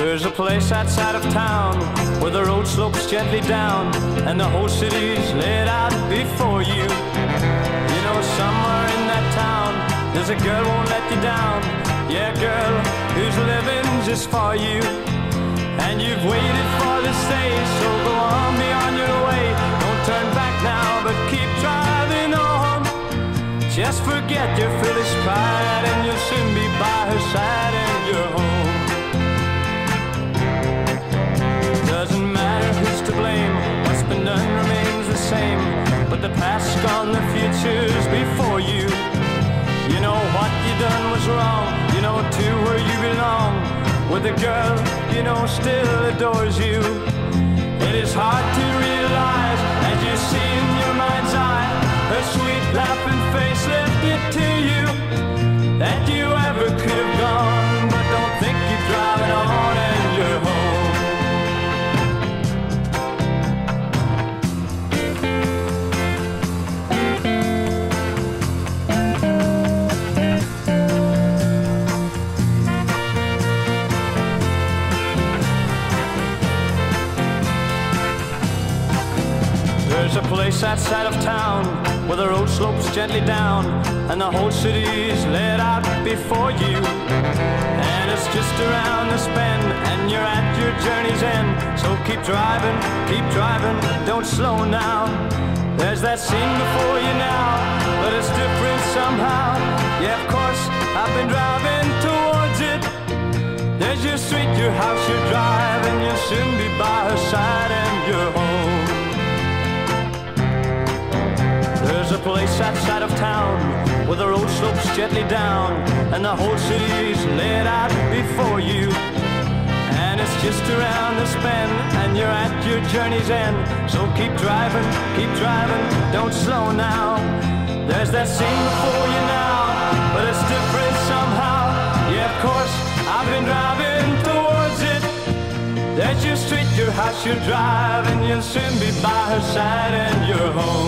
There's a place outside of town where the road slopes gently down and the whole city's laid out before you. You know, somewhere in that town there's a girl won't let you down. Yeah, girl who's living just for you. And you've waited for this day, so go on, be on your way. Don't turn back now, but keep driving on. Just forget your foolish pride and you'll soon be by her side and you're home. Doesn't matter who's to blame, what's been done remains the same. But the past's gone, the future's before you. You know what you done was wrong, you know too where you belong. With a girl you know still adores you. It is hard to realize as you see in your mind's eye her sweet laughing face lift it to you. That you ever could have gone, but don't think you're driving on and you're home. There's a place outside of town where the road slopes gently down and the whole city's laid out before you. And it's just around the bend and you're at your journey's end. So keep driving, don't slow now. There's that scene before you now, but it's different somehow. Yeah, of course, I've been driving towards it. There's your street, your house, your drive, and you'll soon be by her side and you're home. There's a place outside of town where the road slopes gently down and the whole city's laid out before you. And it's just around this bend and you're at your journey's end. So keep driving, don't slow now. There's that scene before you now, but it's different somehow. Yeah, of course, I've been driving towards it. There's your street, your house, your drive, and you'll soon be by her side and you're home.